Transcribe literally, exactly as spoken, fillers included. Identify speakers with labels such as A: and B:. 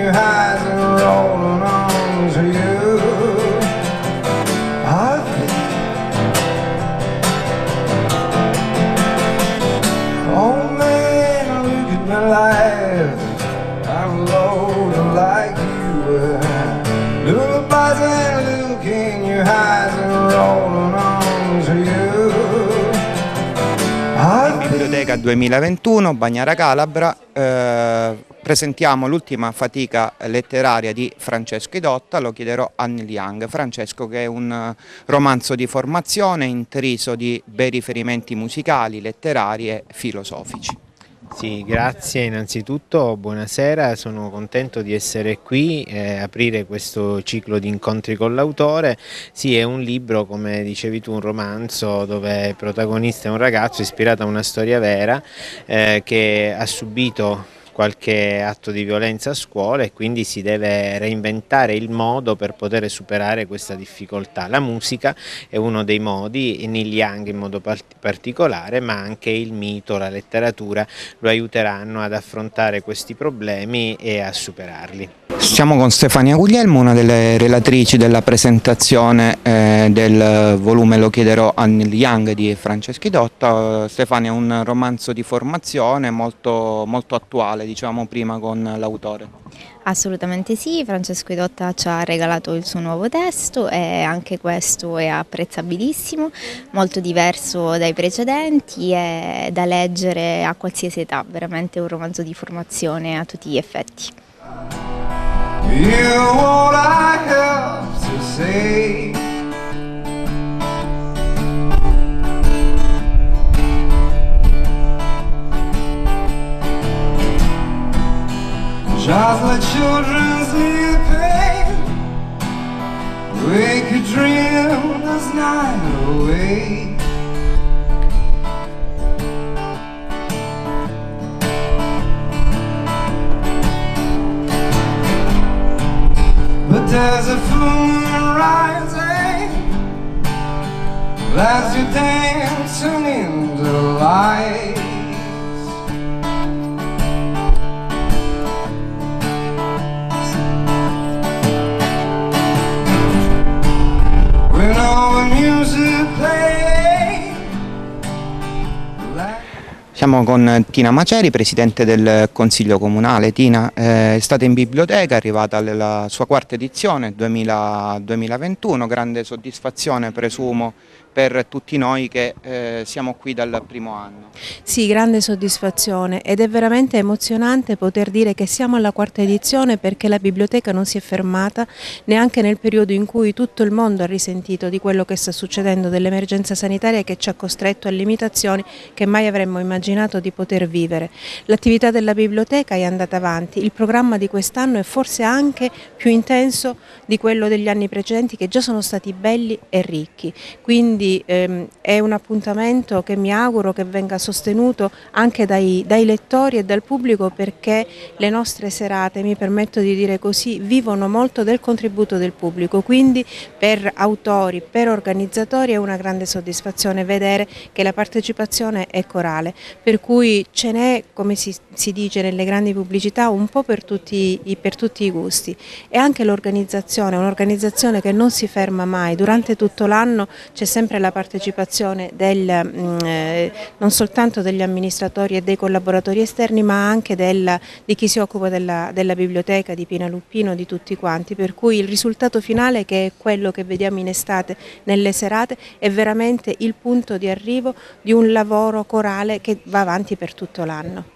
A: your highs and rolling on to you. I've been oh man, look at my life, I'm loaded like you were. Lullabies and look in your highs and rolling on to you.
B: Biblioteca duemilaventuno, Bagnara Calabra, eh, presentiamo l'ultima fatica letteraria di Francesco Idotta, lo chiederò a Neil Young. Francesco, che è un romanzo di formazione intriso di bei riferimenti musicali, letterari e filosofici.
C: Sì, grazie innanzitutto, buonasera, sono contento di essere qui e aprire questo ciclo di incontri con l'autore. Sì, è un libro, come dicevi tu, un romanzo dove il protagonista è un ragazzo ispirato a una storia vera eh, che ha subito qualche atto di violenza a scuola e quindi si deve reinventare il modo per poter superare questa difficoltà. La musica è uno dei modi, e Neil Young in modo particolare, ma anche il mito, la letteratura lo aiuteranno ad affrontare questi problemi e a superarli.
B: Siamo con Stefania Guglielmo, una delle relatrici della presentazione eh, del volume Lo chiederò a Neil Young di Francesco Idotta. Stefania, è un romanzo di formazione molto, molto attuale, diciamo prima con l'autore.
D: Assolutamente sì, Francesco Idotta ci ha regalato il suo nuovo testo e anche questo è apprezzabilissimo, molto diverso dai precedenti e da leggere a qualsiasi età, veramente un romanzo di formazione a tutti gli effetti.
A: You know what I have to say. Just like children sleeping, wake a dream this night away. But there's a full moon rising as you're dancing in the lights. When all the music plays.
B: Siamo con Tina Maceri, presidente del Consiglio Comunale. Tina, eh, è stata in biblioteca, è arrivata alla sua quarta edizione duemila duemilaventuno, grande soddisfazione presumo per tutti noi che eh, siamo qui dal primo anno.
E: Sì, grande soddisfazione ed è veramente emozionante poter dire che siamo alla quarta edizione, perché la biblioteca non si è fermata neanche nel periodo in cui tutto il mondo ha risentito di quello che sta succedendo, dell'emergenza sanitaria che ci ha costretto a limitazioni che mai avremmo immaginato di poter vivere. L'attività della biblioteca è andata avanti, il programma di quest'anno è forse anche più intenso di quello degli anni precedenti, che già sono stati belli e ricchi, quindi ehm, è un appuntamento che mi auguro che venga sostenuto anche dai, dai lettori e dal pubblico, perché le nostre serate, mi permetto di dire così, vivono molto del contributo del pubblico, quindi per autori, per organizzatori è una grande soddisfazione vedere che la partecipazione è corale, per cui ce n'è, come si, si dice nelle grandi pubblicità, un po' per tutti, per tutti i gusti. E anche l'organizzazione, un'organizzazione che non si ferma mai, durante tutto l'anno c'è sempre la partecipazione del, eh, non soltanto degli amministratori e dei collaboratori esterni, ma anche del, di chi si occupa della, della biblioteca, di Pina Luppino, di tutti quanti, per cui il risultato finale, che è quello che vediamo in estate nelle serate, è veramente il punto di arrivo di un lavoro corale che va avanti per tutto l'anno.